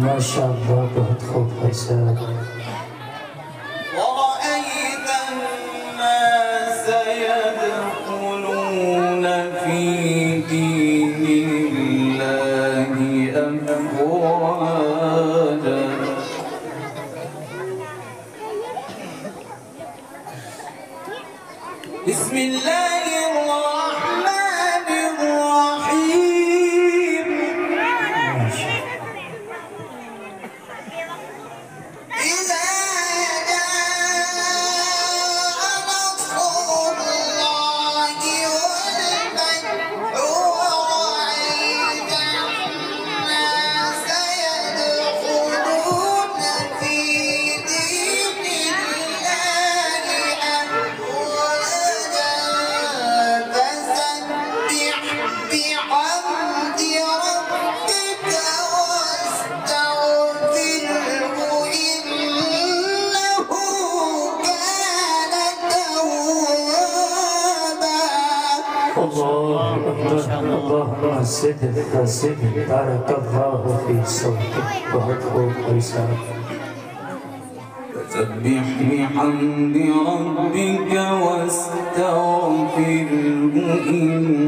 माशाअल्लाह बहुत खूब भाई साहब। ورأيت الناس يدخلون في دين الله أفواجا بسم الله الرحمن الرحيم إذا جاء نصر الله والفتح ورأيت الناس يدخلون في دين الله أفواجا فسبح بحمد ربك واستغفره إنه كان توابا اللهم زدك زدك بارك الله في صوتك बहुत खूब भाई साहब। فسبح بحمد ربك واستغفره